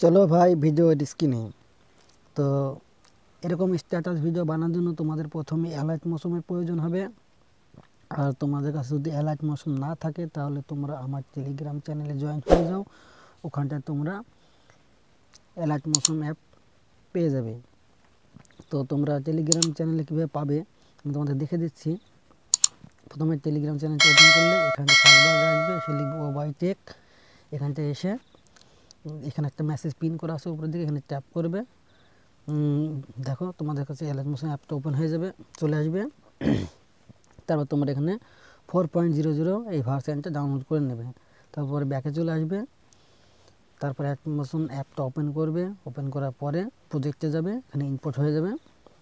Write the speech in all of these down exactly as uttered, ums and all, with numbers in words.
চলো ভাই ভিডিও স্ক্রিনে। তো এরকম স্ট্যাটাস ভিডিও বানানোর জন্য তোমাদের প্রথমে অ্যালার্ট মৌসুমের প্রয়োজন হবে। আর তোমাদের কাছে যদি অ্যালার্ট মৌসুম না থাকে তাহলে তোমরা আমার টেলিগ্রাম চ্যানেলে জয়েন হয়ে যাও, ওখানটায় তোমরা অ্যালার্ট মৌসুম অ্যাপ পেয়ে যাবে। তো তোমরা টেলিগ্রাম চ্যানেলে কীভাবে পাবে আমি তোমাদের দেখে দিচ্ছি। প্রথমে টেলিগ্রাম চ্যানেলটা ওপেন করলে এখানে সার্চ বারে আসবে, সে লিখবে ওয়াই টেক। এখানটায় এসে এখানে একটা মেসেজ পিন করা আছে উপরের দিকে, এখানে ট্যাপ করবে। দেখো তোমাদের কাছে অ্যালার্ট মৌসুম অ্যাপটা ওপেন হয়ে যাবে, চলে আসবে। তারপর তোমরা এখানে ফোর পয়েন্ট জিরো জিরো এই ভার্সনটা ডাউনলোড করে নেবে। তারপরে ব্যাকে চলে আসবে, তারপরে অ্যালার্ট মৌসুম অ্যাপটা ওপেন করবে। ওপেন করার পরে প্রজেক্টে যাবে, এখানে ইনপুট হয়ে যাবে।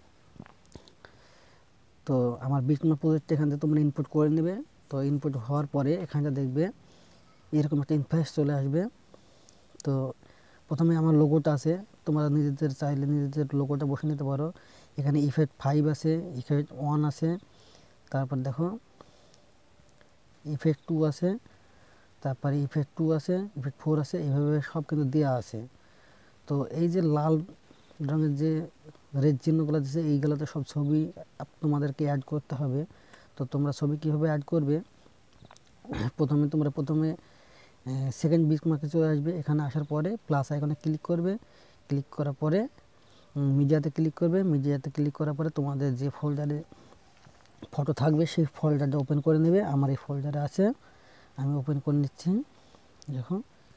তো আমার বিটম্যাপ প্রজেক্টটা এখান থেকে তোমরা ইনপুট করে নেবে। তো ইনপুট হওয়ার পরে এখানটা দেখবে এরকম একটা ইন্টারফেস চলে আসবে। তো প্রথমে আমার লোগোটা আছে, তোমরা নিজেদের চাইলে নিজেদের লোগোটা বসে নিতে পারো। এখানে ইফেক্ট ফাইভ আছে, ইফেক্ট ওয়ান আছে, তারপর দেখো ইফেক্ট টু আছে, তারপরে ইফেক্ট টু আছে, ইফেক্ট ফোর আছে, এইভাবে সব কিন্তু দেওয়া আছে। তো এই যে লাল রঙের যে রেড চিহ্নগুলো দিচ্ছে, এইগুলোতে সব ছবি তোমাদেরকে অ্যাড করতে হবে। তো তোমরা ছবি কীভাবে অ্যাড করবে, প্রথমে তোমরা প্রথমে সেকেন্ড বিটম্যাপে চলে আসবে। এখানে আসার পরে প্লাস আইকনে ক্লিক করবে। ক্লিক করার পরে মিডিয়াতে ক্লিক করবে। মিডিয়াতে ক্লিক করার পরে তোমাদের যে ফোল্ডারে ফটো থাকবে সেই ফোল্ডারটা ওপেন করে নেবে। আমার এই ফোল্ডারে আছে, আমি ওপেন করে নিচ্ছি। দেখো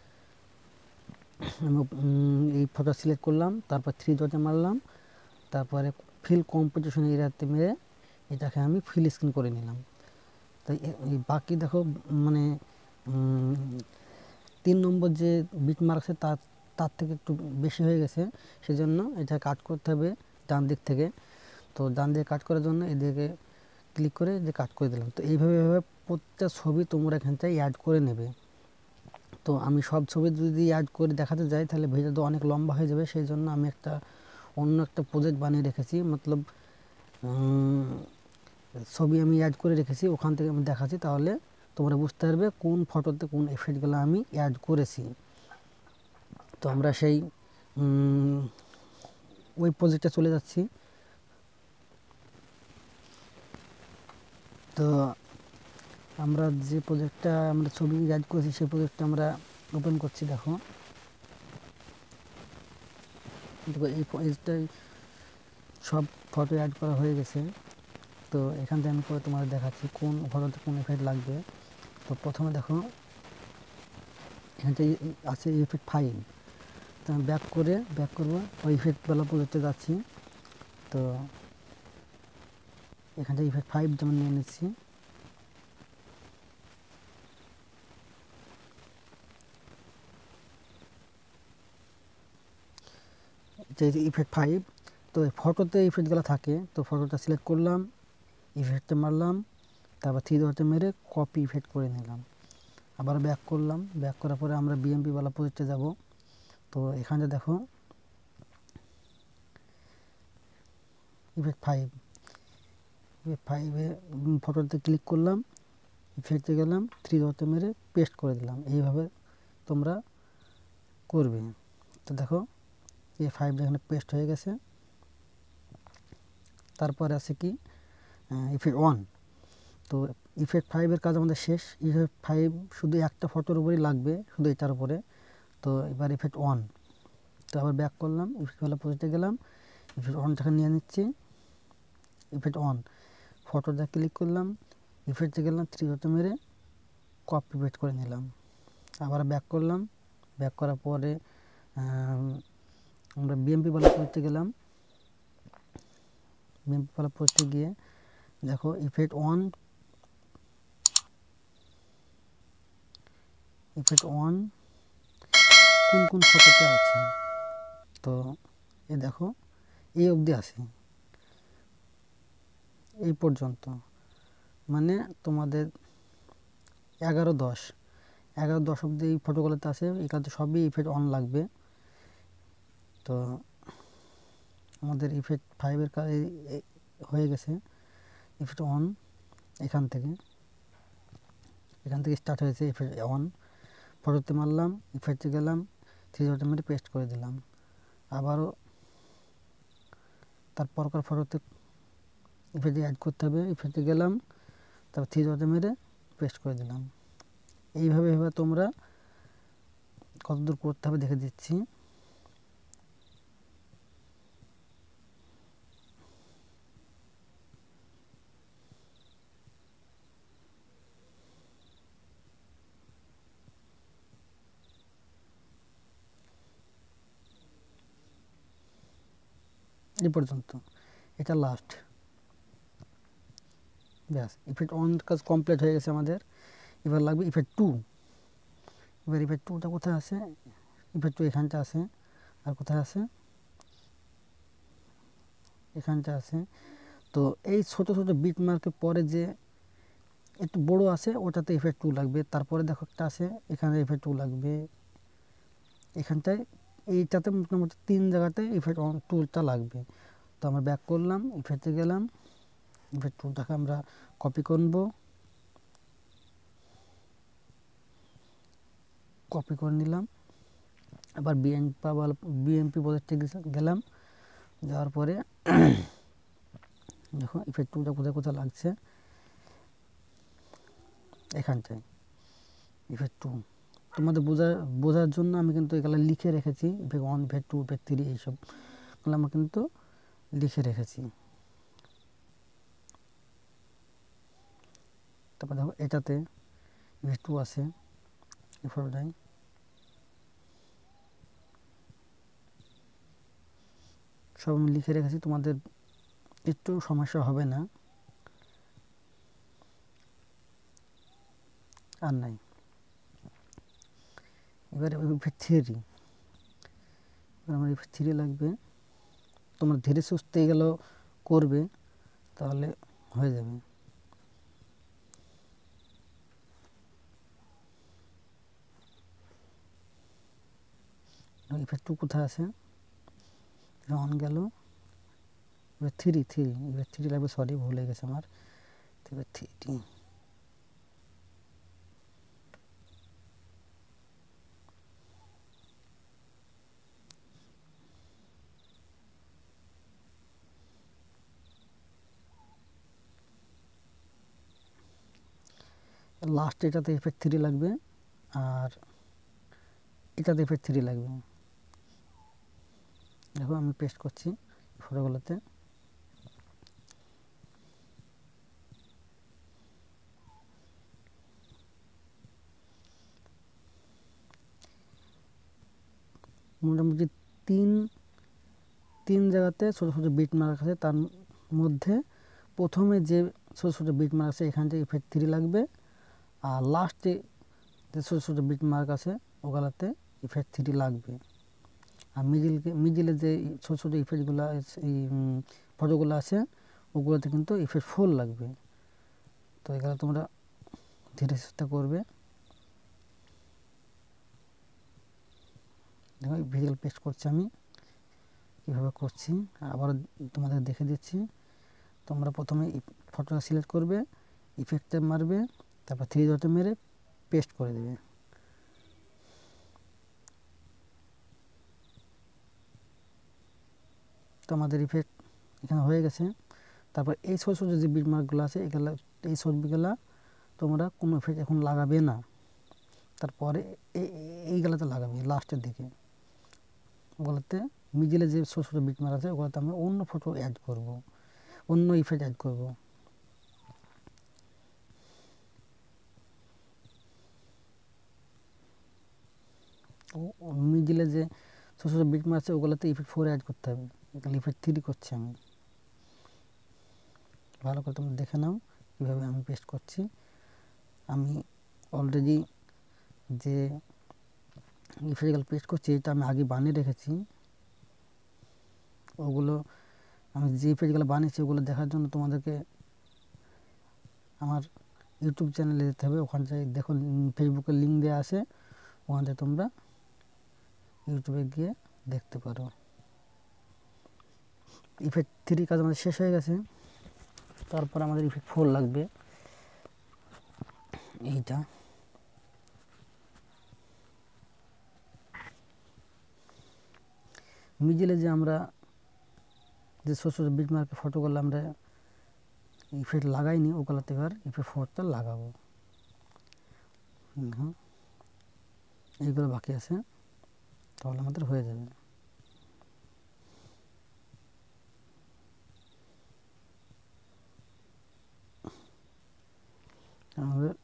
আমি এই ফটো সিলেক্ট করলাম, তারপর থ্রি ডটে মারলাম, তারপরে ফিল কম্পোজিশন এরিয়াতে মেরে এটাকে আমি ফিল স্ক্রিন করে নিলাম। তাই এই বাকি দেখো মানে তিন নম্বর যে বিট মার্ক আছে তার তার থেকে একটু বেশি হয়ে গেছে, সেজন্য এটা কাট করতে হবে ডান দিক থেকে। তো ডান দিকে কাট করার জন্য এদিকে ক্লিক করে যে কাট করে দিলাম। তো এইভাবে এইভাবে প্রত্যেকটা ছবি তোমরা এখান থেকে অ্যাড করে নেবে। তো আমি সব ছবি যদি অ্যাড করে দেখাতে যাই তাহলে ভিডিওটা অনেক লম্বা হয়ে যাবে, সেই জন্য আমি একটা অন্য একটা প্রজেক্ট বানিয়ে রেখেছি, মতলব ছবি আমি অ্যাড করে রেখেছি, ওখান থেকে আমি দেখাচ্ছি। তাহলে তোমরা বুঝতে পারবে কোন ফটোতে কোন এফেক্টগুলো আমি অ্যাড করেছি। তো আমরা সেই ওই প্রজেক্টে চলে যাচ্ছি। তো আমরা যে প্রজেক্টটা আমরা ছবি অ্যাড করেছি সেই প্রজেক্টটা আমরা ওপেন করছি। দেখো দেখো এই এইটাই সব ফটো অ্যাড করা হয়ে গেছে। তো এখান থেকে আমি করে তোমাদের দেখাচ্ছি কোন ফটোতে কোন এফেক্ট লাগবে। তো প্রথমে দেখো এখান থেকে আছে ইফেক্ট ফাইভ। তো আমি ব্যাক করে ব্যাক করবো, ওই ইফেক্টওয়ালা প্রজেক্টে যাচ্ছি। তো এখান থেকে ইফেক্ট ফাইভ যেমন নিয়ে নিচ্ছি। যে ইফেক্ট ফাইভ, তো ফটোতে ইফেক্টগুলো থাকে। তো ফটোটা সিলেক্ট করলাম, ইফেক্টে মারলাম, তারপর থ্রি ডটে মেরে কপি ইফেক্ট করে নিলাম। আবার ব্যাক করলাম, ব্যাক করার পরে আমরা বিএমপিওয়ালা প্রজেক্টে যাব। তো এখানে দেখো ইফেক্ট ফাইভ, ইফেক্ট ফাইভে ফটোতে ক্লিক করলাম, ইফেক্টে গেলাম, থ্রি ডটে মেরে পেস্ট করে দিলাম। এইভাবে তোমরা করবে। তো দেখো এই ফাইভটা এখানে পেস্ট হয়ে গেছে। তারপরে আছে কি ইফেক্ট ওয়ান। তো ইফেক্ট ফাইভের কাজ আমাদের শেষ। ইফেক্ট ফাইভ শুধু একটা ফটোর উপরেই লাগবে, শুধু এটার উপরে। তো এবার ইফেক্ট ওয়ান, তো আবার ব্যাক করলাম, ইফেক্টওয়ালা প্রজেক্টে গেলাম, ইফেক্ট ওয়ানটাকে নিয়ে নিচ্ছি। ইফেক্ট ওয়ান ফটোটা ক্লিক করলাম, ইফেক্টে গেলাম, থ্রি ডটে মেরে কপি পেস্ট করে নিলাম। আবার ব্যাক করলাম, ব্যাক করার পরে আমরা বিএমপিওয়ালা প্রজেক্টে গেলাম। বিএমপিওয়ালা প্রজেক্টে গিয়ে দেখো ইফেক্ট ওয়ান ইফেক্ট ওয়ান কোন কোন ফটোতে আছে। তো এ দেখো এই অবধি আছে, এই পর্যন্ত, মানে তোমাদের এগারো দশ এগারো দশ অবধি এই ফটোগুলোতে আছে। এখানে সবই ইফেক্ট অন লাগবে। তো আমাদের ইফেক্ট ফাইভের কাজ হয়ে গেছে। ইফেক্ট অন এখান থেকে এখান থেকে স্টার্ট হয়েছে ইফেক্ট অন। ফটোতে মারলাম, ইফেক্টে গেলাম, থ্রি ডটে মেরে পেস্ট করে দিলাম। আবারও তারপর ফটোতে ইফেক্ট অ্যাড করতে হবে, ইফেক্টে গেলাম, তারপর থ্রি ডটে মেরে পেস্ট করে দিলাম। এইভাবে এভাবে তোমরা কতদূর করতে হবে দেখে দিচ্ছি। এই পর্যন্ত, এটা লাস্ট। ব্যাস, ইফেক্ট ওয়ান কাজ কমপ্লিট হয়ে গেছে আমাদের। এবার লাগবে ইফেক্ট টু। এবার ইফেক্ট টুটা কোথায় আছে? ইফেক্ট টু এখানটা আছে। আর কোথায় আছে? এখানটা আছে। তো এই ছোট ছোট বিট মার্কের পরে যে একটু বড় আছে ওটাতে ইফেক্ট টু লাগবে। তারপরে দেখো একটা আছে, এখানে ইফেক্ট টু লাগবে। এখানটায় এইটাতে মোটামুটি তিন জায়গাতে ইফেক্ট ওয়ান টুলটা লাগবে। তো আমরা ব্যাক করলাম, ইফেক্টে গেলাম, ইফেক্ট টুলটাকে আমরা কপি করব, কপি করে নিলাম। আবার বিএমপি বিএমপি প্রজেক্টে গেলাম, যাওয়ার পরে দেখো ইফেক্ট টুলটা কোথায় কোথায় লাগছে, এখানটায় ইফেক্ট টু। তোমাদের বোঝার বোঝার জন্য আমি কিন্তু এগুলো লিখে রেখেছি, effect one, effect two, effect three, এইসবগুলো আমি কিন্তু লিখে রেখেছি। তারপর দেখো এটাতে ইফেক্ট টু আছে, এই ফটোটাই। সব আমি লিখে রেখেছি, তোমাদের একটু সমস্যা হবে না। আর নাই। এবারে ইফেক্ট থ্রি, এবার আমার ইফেক্ট থ্রি লাগবে। তোমরা ধীরে সুস্থে এগুলো করবে, তাহলে হয়ে যাবে। ইফেক্ট টু কোথায় আছে? অন গেল, এবার থ্রি থ্রি এবার থ্রি লাগবে, সরি ভুলে গেছে আমার। এবার থ্রি লাস্ট, এটাতে ইফেক্ট থ্রি লাগবে, আর এটাতে ইফেক্ট থ্রি লাগবে। দেখো আমি পেস্ট করছি ফটোগুলোতে। মোটামুটি তিন তিন জায়গাতে ছোটো ছোটো বিট মার্ক আছে, তার মধ্যে প্রথমে যে ছোটো ছোটো বিট মার্ক আছে এখানটা ইফেক্ট থ্রি লাগবে, আর লাস্টে যে ছোটো ছোটো বিট মার্ক আছে ওগুলাতে ইফেক্ট থ্রি লাগবে। আর মিডিলকে মিডিলে যে ছোটো ছোটো ইফেক্টগুলো এই ফটোগুলো আছে ওগুলোতে কিন্তু ইফেক্ট ফোর লাগবে। তো এগুলো তোমরা ধীরে চেষ্টা করবে। দেখো ভিজুয়াল পেস্ট করছি আমি, কীভাবে করছি আবার তোমাদের দেখে দিচ্ছি। তোমরা প্রথমে ফটোটা সিলেক্ট করবে, ইফেক্টে মারবে, তারপর থ্রি ডটে মেরে পেস্ট করে দেবে। তো আমাদের ইফেক্ট এখানে হয়ে গেছে। তারপর এই ছোটো ছোটো যে বিট মার্কগুলো আছে এগুলো, এই ছবিগুলো তোমরা কোনো ইফেক্ট এখন লাগাবে না, তারপরে এইগুলোতে লাগাবে লাস্টের দিকে। ওগুলোতে মিডিলে যে ছোটো ছোটো বিট মার্ক আছে ওগুলোতে আমরা অন্য ফটো অ্যাড করব, অন্য ইফেক্ট অ্যাড করব। মিডিলে যে ছোটো ছোটো বিট মার্ক আছে ওগুলোতে ইফেক্ট ফোর অ্যাড করতে হবে, এখানে ইফেক্ট থ্রি করছি আমি। ভালো করে তোমরা দেখে নাও কীভাবে আমি পেস্ট করছি। আমি অলরেডি যে ইফেক্টগুলো পেস্ট করছি এটা আমি আগে বানিয়ে রেখেছি। ওগুলো আমি যে ইফেক্টগুলো বানিয়েছি ওগুলো দেখার জন্য তোমাদেরকে আমার ইউটিউব চ্যানেলে যেতে হবে। ওখান থেকে দেখো ফেসবুকের লিঙ্ক দেওয়া আছে, ওখান থেকে তোমরা ইউটিউবে গিয়ে দেখতে পারো। ইফেক্ট থ্রি কাজ আমাদের শেষ হয়ে গেছে। তারপর আমাদের ইফেক্ট ফোর লাগবে, এইটা। মিডিলে যে আমরা যে ছোটো ছোটো বিট মার্কের ফটোগুলো আমরা ইফেক্ট লাগাইনি ওগুলোতে এবার ইফেক্ট ফটোটা লাগাবো। হুম এইগুলো বাকি আছে, তাহলে আমাদের হয়ে যাবে। আমাদের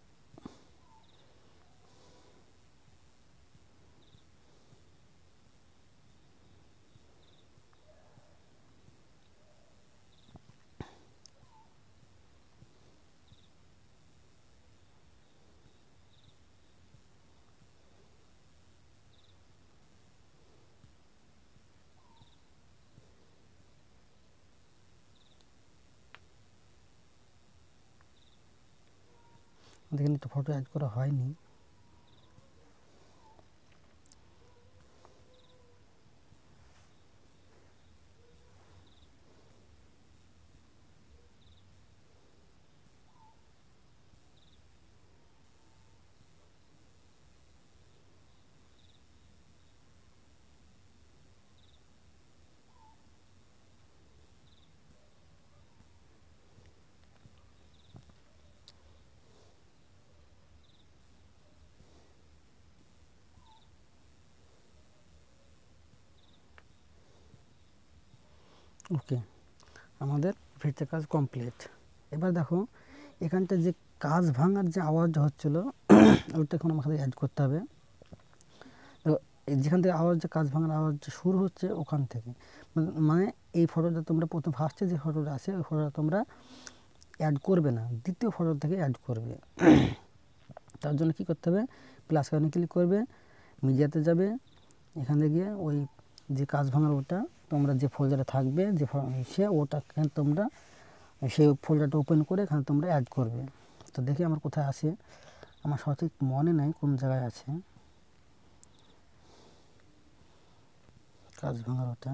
এখানে তো ফটো অ্যাড করা হয়নি। ওকে, আমাদের ফিরতে কাজ কমপ্লিট। এবার দেখো এখানটা যে কাজ ভাঙার যে আওয়াজ হচ্ছিল ওইটা এখন আমাকে অ্যাড করতে হবে। তো যেখান থেকে আওয়াজ যে কাজ ভাঙার আওয়াজ শুরু হচ্ছে ওখান থেকে, মানে এই ফটোটা তোমরা প্রথম ফার্স্টে যে ফটোটা আছে ওই ফটোটা তোমরা অ্যাড করবে না, দ্বিতীয় ফটো থেকে অ্যাড করবে। তার জন্য কি করতে হবে, প্লাস আইকনে ক্লিক করবে, মিডিয়াতে যাবে, এখানে গিয়ে ওই যে কাজ ভাঙার ওটা তোমরা যে ফোল্ডারে থাকবে যে সে ওটা তোমরা সেই ফোল্ডারটা ওপেন করে এখানে তোমরা অ্যাড করবে। তো দেখি আমার কোথায় আছে, আমার সঠিক মনে নাই কোন জায়গায় আছে কাজ ভাঙার ওটা।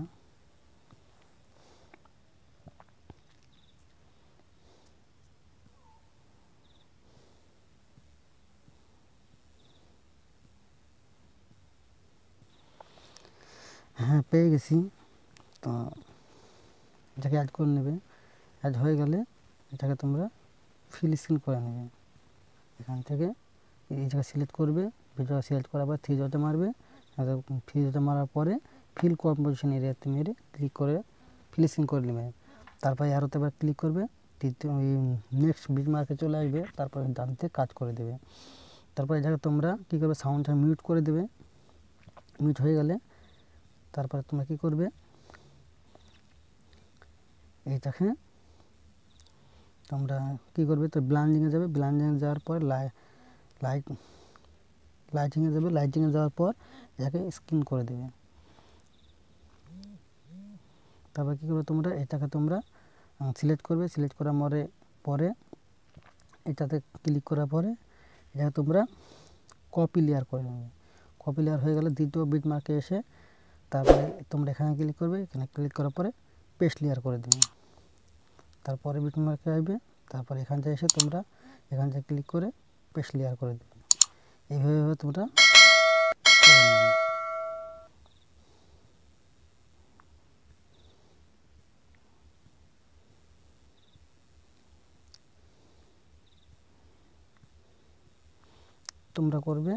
হ্যাঁ পেয়ে গেছি। তো এটাকে অ্যাড করে নেবে, অ্যাড হয়ে গেলে এটাকে তোমরা ফিল স্ক্রিন করে নেবে। এখান থেকে এই জায়গায় সিলেক্ট করবে, ভিডিও সিলেক্ট করার পর থ্রি ডটে মারবে, থ্রি ডটে মারার পরে ফিল কম্পোজিশন এরিয়াতে মেরে ক্লিক করে ফিল স্ক্রিন করে নেবে। তারপরে আরোতে এবার ক্লিক করবে, তৃতীয় নেক্সট বিট মার্কে চলে আসবে, তারপরে ডানতে কাজ করে দেবে। তারপরে এই জায়গায় তোমরা কী করবে, সাউন্ডটা মিউট করে দেবে। মিউট হয়ে গেলে তারপরে তোমরা কী করবে, এইটাকে তোমরা কী করবে, তো ব্লান্ডিংয়ে যাবে, ব্লান্ডিংয়ে যাওয়ার পর লাই লাইট লাইটিংয়ে যাবে, লাইটিংয়ে যাওয়ার পর এটাকে স্ক্রিন করে দেবে। তারপর কী করবে, তোমরা এটাকে তোমরা সিলেক্ট করবে, সিলেক্ট করার পরে পরে এটাতে ক্লিক করার পরে এটাকে তোমরা কপি লেয়ার করে নেবে। কপি লেয়ার হয়ে গেলে দ্বিতীয় বিট মার্কে এসে তারপরে তোমরা এখানে ক্লিক করবে, এখানে ক্লিক করার পরে পেস্ট লেয়ার করে দেবে। তারপরে বিট মার্কে আসবে, তারপরে এখানটা এসে তোমরা এখানটা ক্লিক করে পেস্ট লেয়ার করে দেবে। এইভাবে তোমরা তোমরা করবে।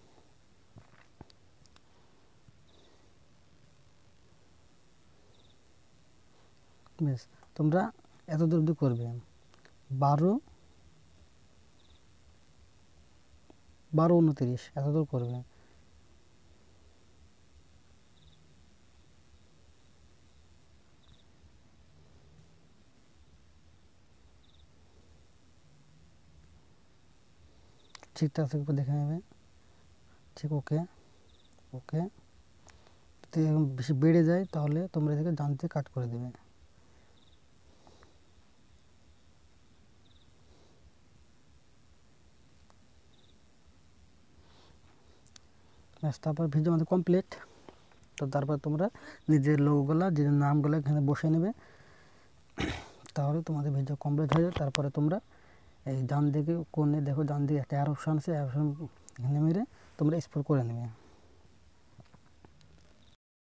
বেশ, তোমরা এত দূর অবধি করবে, বারো বারো উনত্রিশ এত দূর করবে। ঠিকঠাক থাকবে দেখে নেবে, ঠিক ওকে ওকে। যদি বেশি বেড়ে যায় তাহলে তোমরা এটাকে ডানতে কাট করে দেবে। ব্যাস, তারপর ভিডিও আমাদের কমপ্লিট। তো তারপর তোমরা নিজের লোগোগুলো নিজের নামগুলো এখানে বসে নেবে, তাহলে তোমাদের ভিডিও কমপ্লিট হয়ে যাবে। তারপরে তোমরা এই ডান দিকে কোণে দেখো, ডান দিকে একটা অ্যারো অপশান আছে, অ্যারো অপশান এখানে মেরে তোমরা এক্সপোর্ট করে নেবে।